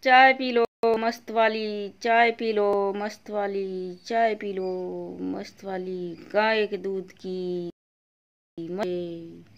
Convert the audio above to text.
चाय P low मस्त वाली, चाय पी लो मस्त वाली, चाय पी लो मस्त वाली, गाय के दूध की। मजे।